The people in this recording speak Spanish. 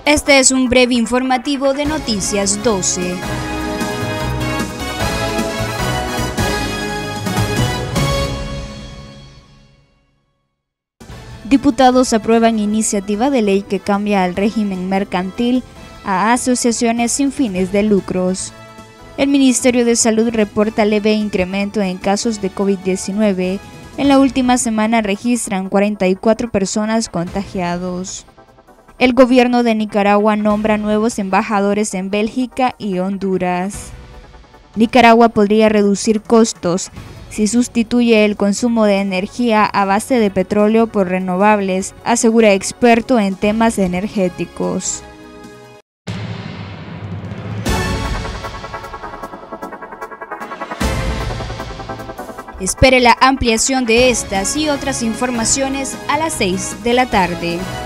Este es un breve informativo de Noticias 12. Diputados aprueban iniciativa de ley que cambia el régimen mercantil a asociaciones sin fines de lucros. El Ministerio de Salud reporta leve incremento en casos de COVID-19. En la última semana registran 44 personas contagiados. El gobierno de Nicaragua nombra nuevos embajadores en Bélgica y Honduras. Nicaragua podría reducir costos si sustituye el consumo de energía a base de petróleo por renovables, asegura experto en temas energéticos. Espere la ampliación de estas y otras informaciones a las 6 de la tarde.